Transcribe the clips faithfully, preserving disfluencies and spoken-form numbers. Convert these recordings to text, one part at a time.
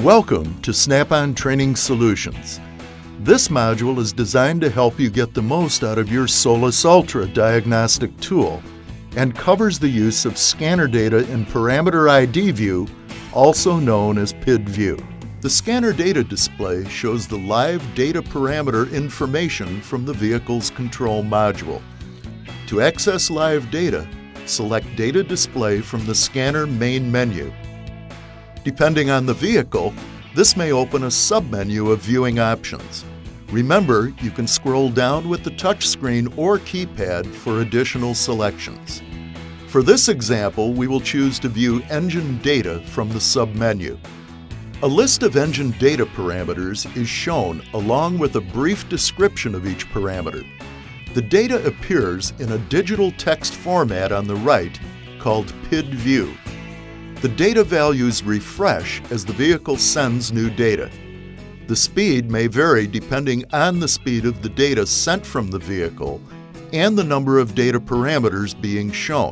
Welcome to Snap-on Training Solutions. This module is designed to help you get the most out of your SOLUS Ultra diagnostic tool and covers the use of scanner data in Parameter I D view, also known as P I D view. The scanner data display shows the live data parameter information from the vehicle's control module. To access live data, select Data Display from the scanner main menu. Depending on the vehicle, this may open a submenu of viewing options. Remember, you can scroll down with the touchscreen or keypad for additional selections. For this example, we will choose to view engine data from the submenu. A list of engine data parameters is shown along with a brief description of each parameter. The data appears in a digital text format on the right called P I D view. The data values refresh as the vehicle sends new data. The speed may vary depending on the speed of the data sent from the vehicle and the number of data parameters being shown.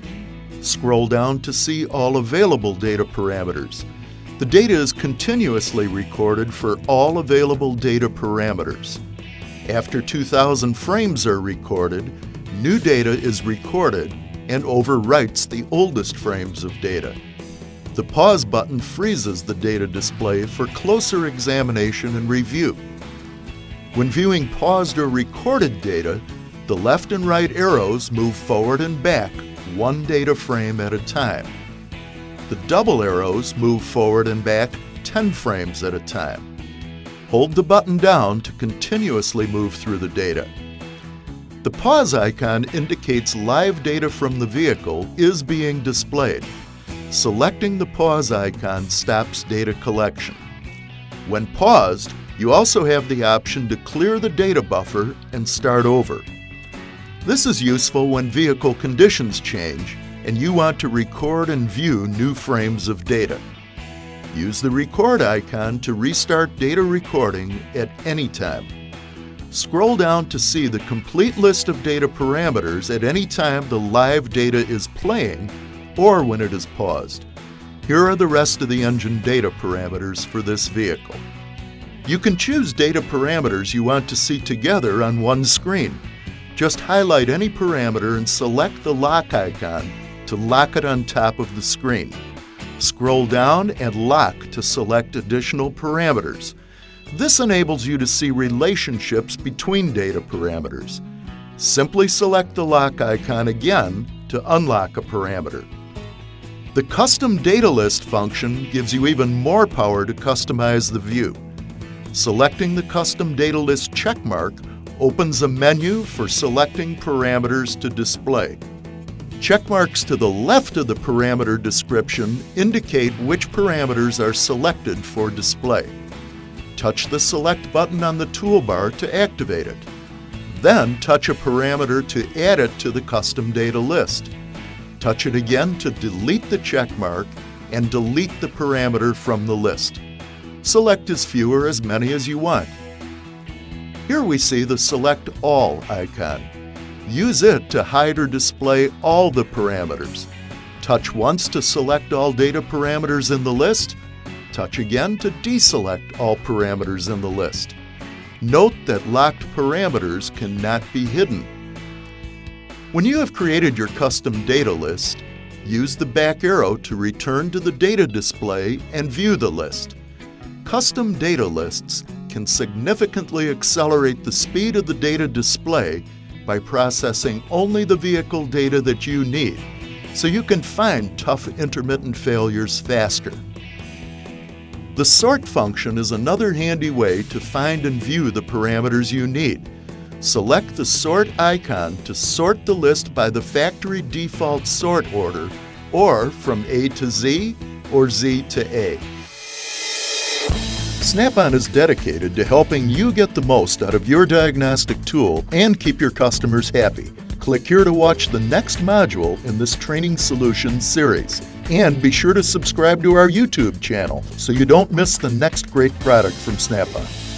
Scroll down to see all available data parameters. The data is continuously recorded for all available data parameters. After two thousand frames are recorded, new data is recorded and overwrites the oldest frames of data. The pause button freezes the data display for closer examination and review. When viewing paused or recorded data, the left and right arrows move forward and back one data frame at a time. The double arrows move forward and back ten frames at a time. Hold the button down to continuously move through the data. The pause icon indicates live data from the vehicle is being displayed. Selecting the pause icon stops data collection. When paused, you also have the option to clear the data buffer and start over. This is useful when vehicle conditions change and you want to record and view new frames of data. Use the record icon to restart data recording at any time. Scroll down to see the complete list of data parameters at any time the live data is playing or when it is paused. Here are the rest of the engine data parameters for this vehicle. You can choose data parameters you want to see together on one screen. Just highlight any parameter and select the lock icon to lock it on top of the screen. Scroll down and lock to select additional parameters. This enables you to see relationships between data parameters. Simply select the lock icon again to unlock a parameter. The Custom Data List function gives you even more power to customize the view. Selecting the Custom Data List checkmark opens a menu for selecting parameters to display. Checkmarks to the left of the parameter description indicate which parameters are selected for display. Touch the Select button on the toolbar to activate it. Then touch a parameter to add it to the custom data list. Touch it again to delete the checkmark and delete the parameter from the list. Select as few or as many as you want. Here we see the Select All icon. Use it to hide or display all the parameters. Touch once to select all data parameters in the list. Touch again to deselect all parameters in the list. Note that locked parameters cannot be hidden. When you have created your custom data list, use the back arrow to return to the data display and view the list. Custom data lists can significantly accelerate the speed of the data display by processing only the vehicle data that you need, so you can find tough intermittent failures faster. The sort function is another handy way to find and view the parameters you need. Select the sort icon to sort the list by the factory default sort order, or from A to Z or Z to A. Snap-on is dedicated to helping you get the most out of your diagnostic tool and keep your customers happy. Click here to watch the next module in this Training Solutions series. And be sure to subscribe to our YouTube channel so you don't miss the next great product from Snap-on.